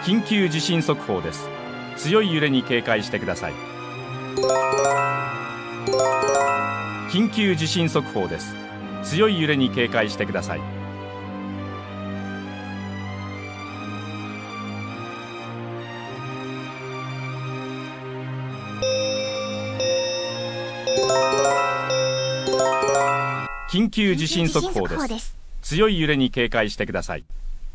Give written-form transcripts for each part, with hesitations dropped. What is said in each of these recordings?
緊急地震速報です。強い揺れに警戒してください。緊急地震速報です。強い揺れに警戒してください。緊急地震速報です。強い揺れに警戒してください。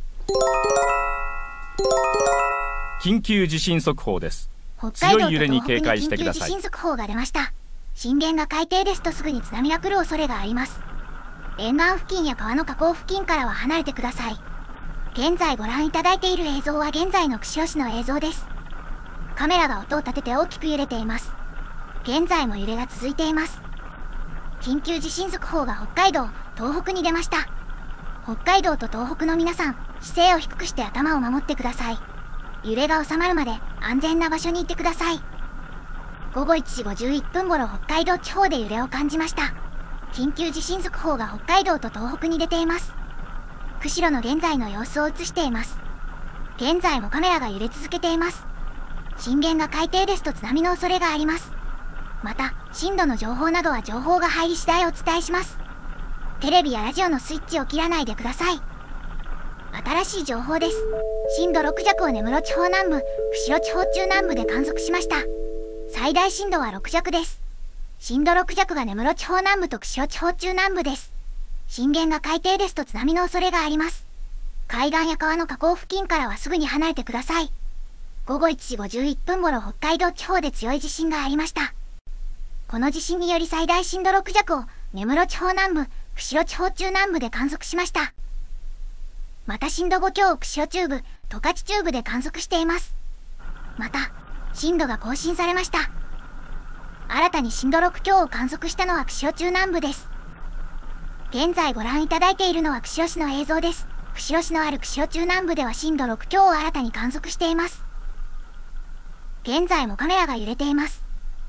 緊急地震速報です。強い揺れに警戒してください。 緊急地震速報が出ました。震源が海底ですとすぐに津波が来る恐れがあります。沿岸付近や川の河口付近からは離れてください。現在ご覧いただいている映像は現在の釧路市の映像です。カメラが音を立てて大きく揺れています。現在も揺れが続いています。緊急地震速報が北海道、東北に出ました。北海道と東北の皆さん、姿勢を低くして頭を守ってください。揺れが収まるまで安全な場所にいてください。午後1時51分頃、北海道地方で揺れを感じました。緊急地震速報が北海道と東北に出ています。釧路の現在の様子を映しています。現在もカメラが揺れ続けています。震源が海底ですと津波の恐れがあります。また、震度の情報などは情報が入り次第お伝えします。テレビやラジオのスイッチを切らないでください。新しい情報です。震度6弱を根室地方南部、釧路地方中南部で観測しました。最大震度は6弱です。震度6弱が根室地方南部と釧路地方中南部です。震源が海底ですと津波の恐れがあります。海岸や川の河口付近からはすぐに離れてください。午後1時51分頃、北海道地方で強い地震がありました。この地震により最大震度6弱を根室地方南部、釧路地方中南部で観測しました。また震度5強を釧路中部、十勝中部で観測しています。また、震度が更新されました。新たに震度6強を観測したのは釧路中南部です。現在ご覧いただいているのは釧路市の映像です。釧路市のある釧路中南部では震度6強を新たに観測しています。現在もカメラが揺れています。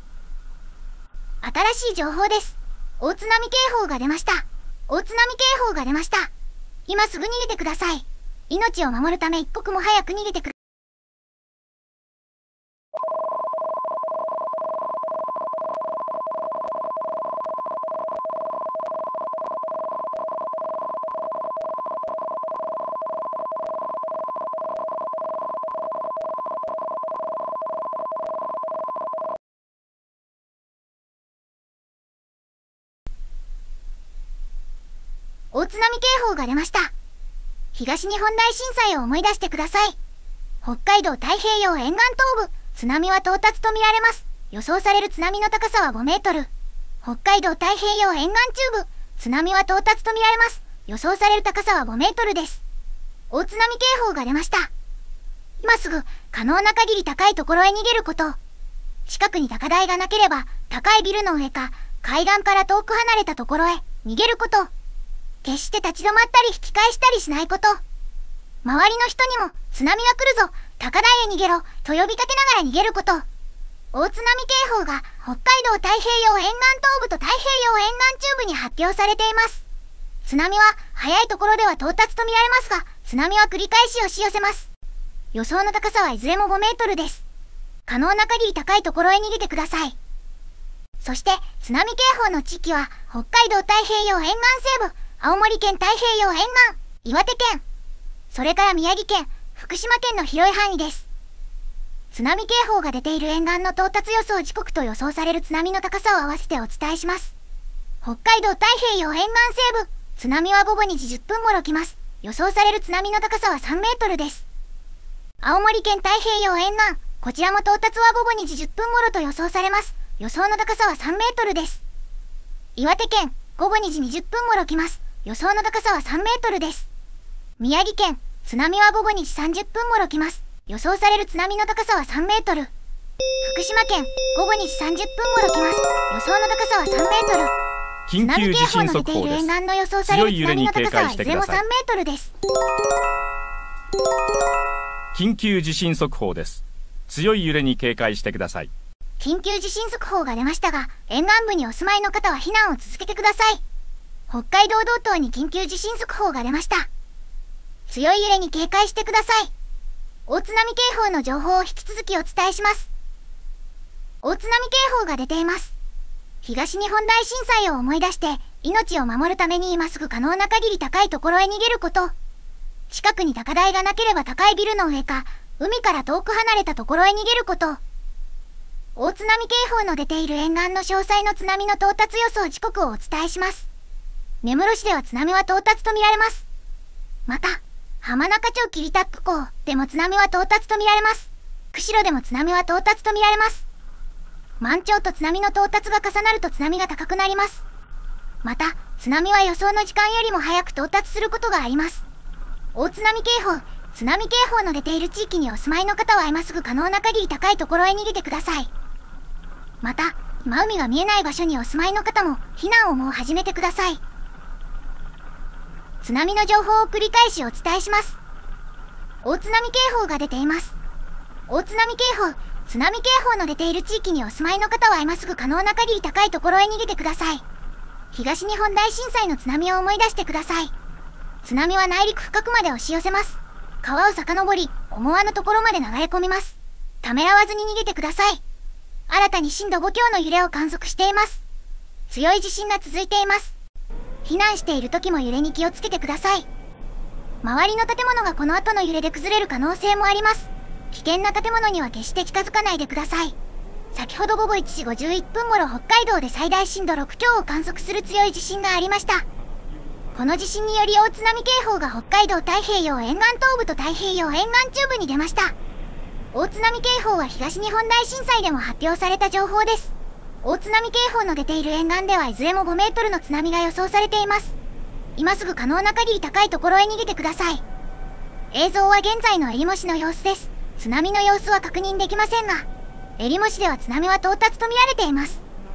新しい情報です。大津波警報が出ました。大津波警報が出ました。今すぐ逃げてください。命を守るため一刻も早く逃げてください。大津波警報が出ました。東日本大震災を思い出してください。北海道太平洋沿岸東部、津波は到達とみられます。予想される津波の高さは5メートル。北海道太平洋沿岸中部、津波は到達とみられます。予想される高さは5メートルです。大津波警報が出ました。今すぐ可能な限り高いところへ逃げること。近くに高台がなければ、高いビルの上か、海岸から遠く離れたところへ逃げること。決して立ち止まったり引き返したりしないこと。周りの人にも津波が来るぞ、高台へ逃げろと呼びかけながら逃げること。大津波警報が北海道太平洋沿岸東部と太平洋沿岸中部に発表されています。津波は早いところでは到達とみられますが、津波は繰り返し押し寄せます。予想の高さはいずれも5メートルです。可能な限り高いところへ逃げてください。そして津波警報の地域は北海道太平洋沿岸西部、青森県太平洋沿岸、岩手県、それから宮城県、福島県の広い範囲です。津波警報が出ている沿岸の到達予想時刻と予想される津波の高さを合わせてお伝えします。北海道太平洋沿岸西部、津波は午後2時10分頃来ます。予想される津波の高さは3メートルです。青森県太平洋沿岸、こちらも到達は午後2時10分頃と予想されます。予想の高さは3メートルです。岩手県、午後2時20分頃来ます。予想の高さは3メートルです。宮城県、津波は午後2時30分頃来ます。予想される津波の高さは3メートル。福島県、午後2時30分頃来ます。予想の高さは3メートル。 緊急地震速報です。 津波警報の出ている沿岸の予想される津波の高さはいずれも3メートルです。 緊急地震速報です。強い揺れに警戒してください。 緊急地震速報が出ましたが、沿岸部にお住まいの方は避難を続けてください。北海道道東に緊急地震速報が出ました。強い揺れに警戒してください。 大津波警報の情報を引き続きお伝えします。大津波警報が出ています。東日本大震災を思い出して命を守るために今すぐ可能な限り高いところへ逃げること。近くに高台がなければ高いビルの上か海から遠く離れたところへ逃げること。大津波警報の出ている沿岸の詳細の津波の到達予想時刻をお伝えします。根室市では津波は到達とみられます。また浜中町霧多布港でも津波は到達とみられます。釧路でも津波は到達とみられます。満潮と津波の到達が重なると津波が高くなります。また津波は予想の時間よりも早く到達することがあります。大津波警報、津波警報の出ている地域にお住まいの方は今すぐ可能な限り高いところへ逃げてください。また今海が見えない場所にお住まいの方も避難をもう始めてください。津波の情報を繰り返しお伝えします。大津波警報が出ています。大津波警報、津波警報の出ている地域にお住まいの方は今すぐ可能な限り高いところへ逃げてください。東日本大震災の津波を思い出してください。津波は内陸深くまで押し寄せます。川を遡り思わぬところまで流れ込みます。ためらわずに逃げてください。新たに震度5強の揺れを観測しています。強い地震が続いています。避難している時も揺れに気をつけてください。周りの建物がこの後の揺れで崩れる可能性もあります。危険な建物には決して近づかないでください。先ほど午後1時51分頃北海道で最大震度6強を観測する強い地震がありました。この地震により大津波警報が北海道太平洋沿岸東部と太平洋沿岸中部に出ました。大津波警報は東日本大震災でも発表された情報です。大津波警報の出ている沿岸ではいずれも5メートルの津波が予想されています。今すぐ可能な限り高いところへ逃げてください。映像は現在のえりも市の様子です。津波の様子は確認できませんが、えりも市では津波は到達と見られています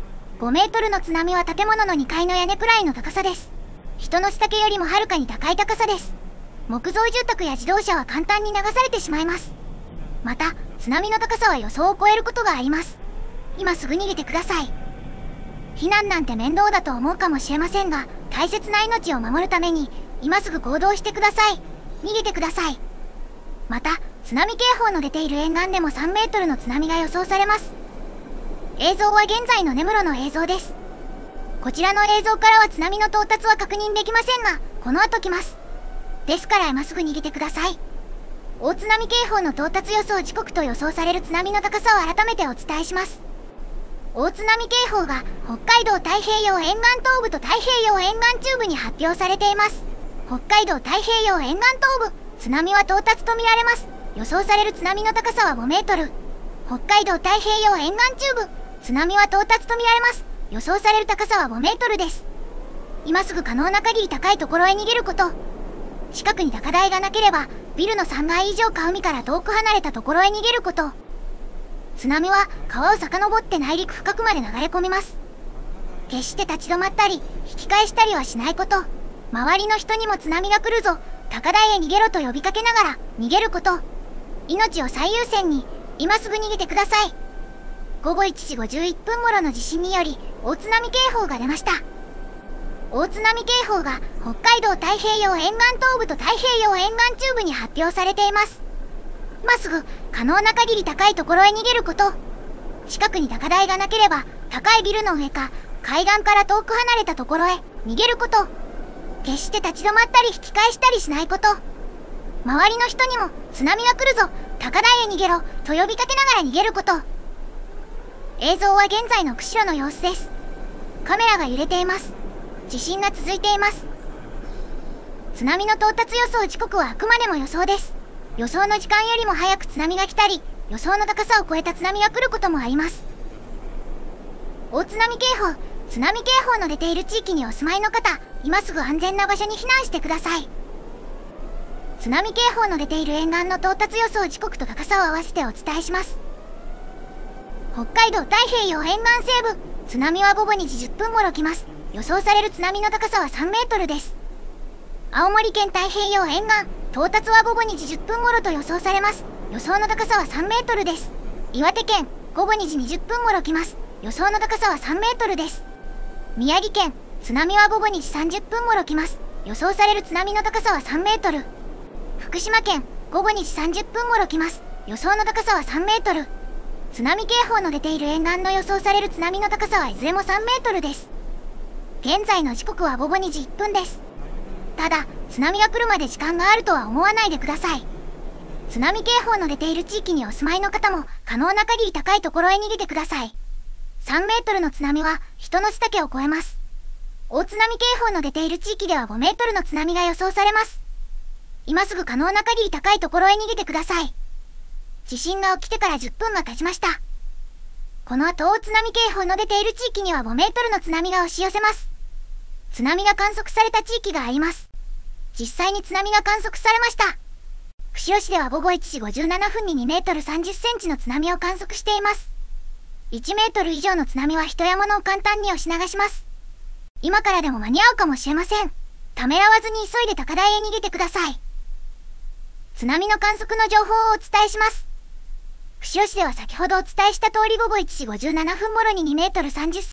。5メートルの津波は建物の2階の屋根くらいの高さです。人の背丈よりもはるかに高い高さです。木造住宅や自動車は簡単に流されてしまいます。また津波の高さは予想を超えることがあります。今すぐ逃げてください。避難なんて面倒だと思うかもしれませんが、大切な命を守るために今すぐ行動してください。逃げてください。また津波警報の出ている沿岸でも3メートルの津波が予想されます。映像は現在の根室の映像です。こちらの映像からは津波の到達は確認できませんが、この後来ます。ですから今すぐ逃げてください。大津波警報の到達予想時刻と予想される津波の高さを改めてお伝えします。大津波警報が北海道太平洋沿岸東部と太平洋沿岸中部に発表されています。北海道太平洋沿岸東部、津波は到達とみられます。予想される津波の高さは5メートル。北海道太平洋沿岸中部、津波は到達とみられます。予想される高さは5メートルです。今すぐ可能な限り高いところへ逃げること。近くに高台がなければビルの3階以上か海から遠く離れたところへ逃げること。津波は川を遡って内陸深くまで流れ込みます。決して立ち止まったり引き返したりはしないこと。周りの人にも津波が来るぞ、高台へ逃げろと呼びかけながら逃げること。命を最優先に今すぐ逃げてください。午後1時51分頃の地震により大津波警報が出ました。大津波警報が北海道太平洋沿岸東部と太平洋沿岸中部に発表されています。今すぐ可能な限り高いところへ逃げること。近くに高台がなければ高いビルの上か海岸から遠く離れたところへ逃げること。決して立ち止まったり引き返したりしないこと。周りの人にも津波が来るぞ、高台へ逃げろと呼びかけながら逃げること。映像は現在の釧路の様子です。カメラが揺れています。地震が続いています。津波の到達予想時刻はあくまでも予想です。予想の時間よりも早く津波が来たり、予想の高さを超えた津波が来ることもあります。大津波警報、津波警報の出ている地域にお住まいの方、今すぐ安全な場所に避難してください。津波警報の出ている沿岸の到達予想時刻と高さを合わせてお伝えします。北海道太平洋沿岸西部、津波は午後2時10分頃来ます。予想される津波の高さは3メートルです。青森県太平洋沿岸、到達は午後2時10分頃と予想されます。予想の高さは3メートルです。岩手県、午後2時20分頃来ます。予想の高さは3メートルです。宮城県、津波は午後2時30分頃来ます。予想される津波の高さは3メートル。福島県、 午後2時30分頃来ます。予想の高さは3メートル。津波警報の出ている沿岸の予想される津波の高さはいずれも3メートルです。現在の時刻は午後2時1分です。ただ、津波が来るまで時間があるとは思わないでください。津波警報の出ている地域にお住まいの方も可能な限り高いところへ逃げてください。3メートルの津波は人の背丈を超えます。大津波警報の出ている地域では5メートルの津波が予想されます。今すぐ可能な限り高いところへ逃げてください。地震が起きてから10分が経ちました。この後大津波警報の出ている地域には5メートルの津波が押し寄せます。津波が観測された地域があります。実際に津波が観測されました。釧路市では午後1時57分に2メートル30センチの津波を観測しています。1メートル以上の津波は人や物を簡単に押し流します。今からでも間に合うかもしれません。ためらわずに急いで高台へ逃げてください。津波の観測の情報をお伝えします。釧路市では先ほどお伝えした通り午後1時57分頃に2メートル30セ